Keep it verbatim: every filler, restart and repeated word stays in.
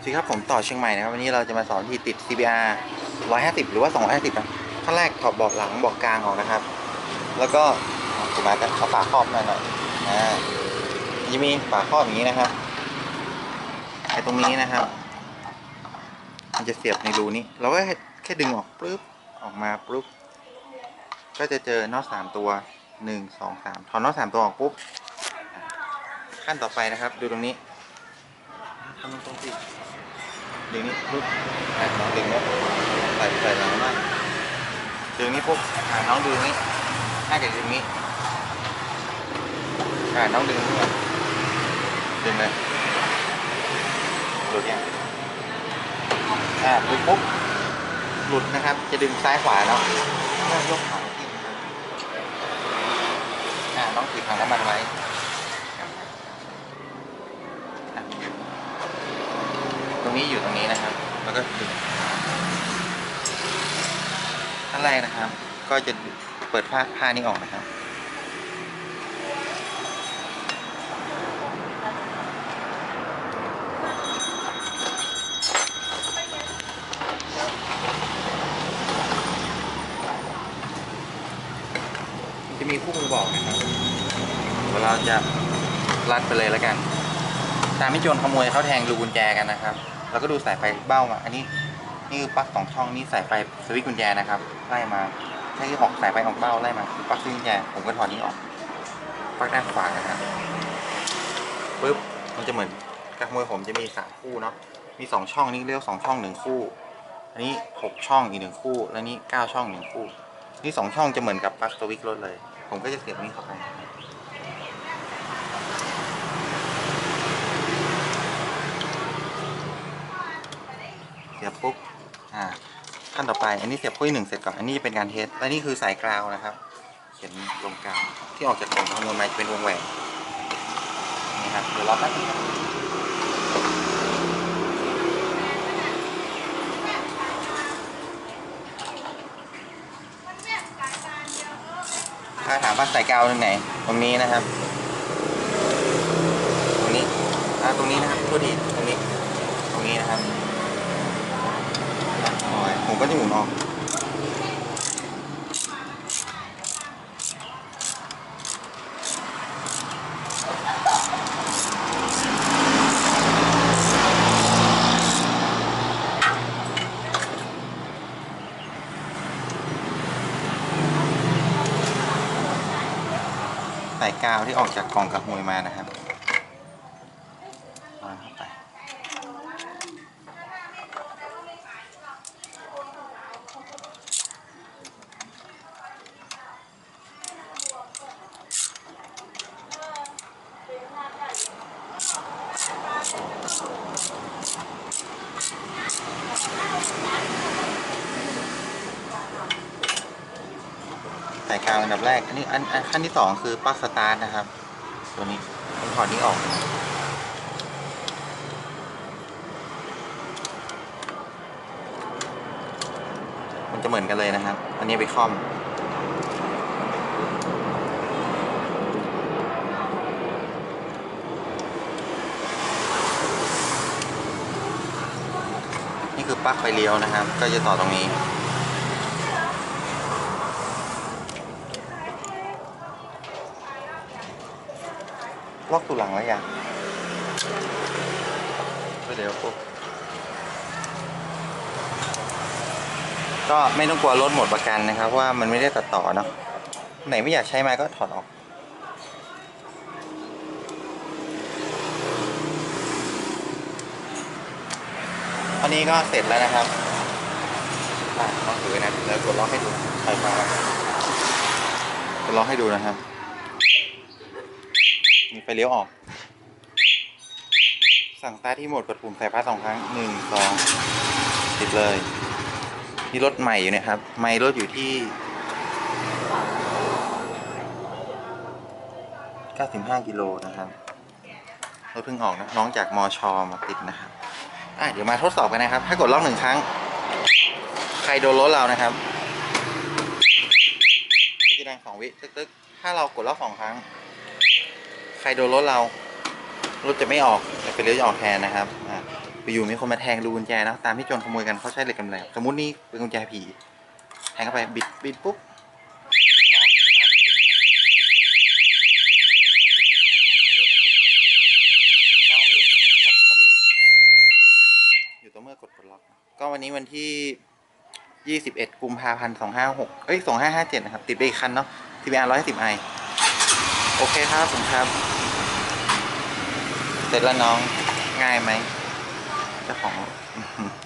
สวัสดีครับผมต่อเชียงใหม่นะครับวันนี้เราจะมาสอนที่ติด ซี บี อาร์ หนึ่งร้อยห้าสิบหรือว่าสองร้อยห้าสิบนะขั้นแรกถอดเบาะหลังเบาะกลางออกนะครับแล้วก็ถูกไหมก็เอาฝาครอบหน่อยหน่อยอ่าจะมีฝาครอบอย่างนี้นะครับไอ้ตรงนี้นะครับมันจะเสียบในรูนี้เราก็แค่ดึงออกปุ๊บออกมาปุ๊บก็จะเจอน็อตสามตัวหนึ่งสองสามถอดน็อตสามตัวออกปุ๊บขั้นต่อไปนะครับดูตรงนี้ทำตรงๆสิดึงนี้ปุ๊บน้องดึงนะใส่ใส่หลังมากดึงนี้ปุ๊บน้องดึงนี้น่าจะดึงนี้น้องดึงขึ้นมาดึงเลยหลุดยังอ่าดึงปุ๊บหลุดนะครับจะดึงซ้ายขวาเนาะก็ยกขาขึ้นอ่าน้องถือถังน้ำมันไว้ตรงนี้อยู่ตรงนี้นะครับแล้วก็ดึงขั้นแรกนะครับก็จะเปิดผ้าผ้านี้ออกนะครับจะมีคู่มือบอกนะครับเดี๋ยวเราจะรัดไปเลยแล้วกันตามที่โจรขโมยเขาแทงรูกุญแจกันนะครับแล้วก็ดูสายไฟเบ้ามาอันนี้นี่คือปลั๊กสองช่องนี่สายไฟสวิตช์กุญแจนะครับไล่มาถ้าที่ออกสายไฟออกเบ้าไล่มาคือปลั๊กสวิตช์กุญแจผมก็ถอดนี้ออกปลั๊กด้านขวานะครับปึ๊บมันจะเหมือนกับขโมยผมจะมีสามคู่เนาะมีสองช่องนี่เรียกสองช่องหนึ่งคู่อันนี้หกช่องอีกหนึ่งคู่แล้วนี่เก้าช่องหนึ่งคู่นี่สองช่องจะเหมือนกับปลั๊กสวิตช์รถเลยผมก็จะเสียบนี้เข้าไปเสียบปุ๊บอ่าขั้นต่อไปอันนี้เสียบคู่ที่หนึ่งเสร็จก่อนอันนี้เป็นการเทสและนี่คือสายกราวนะครับเขียนลงกลางที่ออกจากกล่องขโมยมาจะเป็นวงแหวนนี่ครับเดี๋ยวรอแป๊บนึงถ้าถามว่าสายกาวตรงไหนตรงนี้นะครับตรงนี้อ่าตรงนี้นะครับพูดดีตรงนี้ตรงนี้นะครับผมก็จะหมุนออกสายกาวที่ออกจากกล่องกับมวยมานะครับวางเข้าไปสายกาวอันดับแรกอันนี้อันอันขั้นที่สองคือปลั๊กสตาร์ทนะครับตัวนี้ผมถอดนี้ออกมันจะเหมือนกันเลยนะครับอันนี้ไปคอมนี่คือปลั๊กไฟเลี้ยวนะครับก็จะต่อตรงนี้ล็อกตัวหลังแล้วยังเดี๋ยวปุ๊บก็ไม่ต้องกลัวรถหมดประกันนะครับว่ามันไม่ได้ตัดต่อเนาะไหนไม่อยากใช้มาก็ถอดออกอันนี้ก็เสร็จแล้วนะครับต้องถือนะแล้วกดล็อกให้ดูไฟฟ้ากดล็อกให้ดูนะครับมีไฟเลี้ยวออกสั่งสตาร์ทที่โหมดกดปุ่มสายพาสสองครั้งหนึ่งสองติดเลยนี่รถใหม่อยู่เนี่ยครับไมล์รถอยู่ที่เก้าสิบห้ากิโลนะครับรถเพิ่งออกนะน้องจากมอชอมาติดนะครับอ่ะเดี๋ยวมาทดสอบกันนะครับถ้ากดล็อกหนึ่งครั้งใครโดนรถเรานะครับจะดังสองวิตึ๊กๆถ้าเรากดล็อกสองครั้งใครโดนรถเรารถจะไม่ออกแต่เป็นเลี้ยวจะออกแทนนะครับอ่ะอยู่มีคนมาแทงรูกุญแจนะตามที่โจรขโมยกันเขาใช้เหล็กกำแหลมสมมุตินี่เป็นกุญแจผีแทงเข้าไปบิดบิดปุ๊บร้องสตาร์ทไม่ติดนะครับร้องไม่หยุดหยุดจับก็ไม่หยุดอยู่ต่อเมื่อกดปลดล็อกก็วันนี้วันที่ยี่สิบเอ็ดกุมภาพันธ์สองห้าหกเอ้ยสองห้าห้าเจ็ดนะครับติดไปอีกคันเนาะ ที บี อาร์ ร้อยห้าสิบไอโอเคครับผมครับเสร็จแล้วน้องง่ายไหมเจ้าของ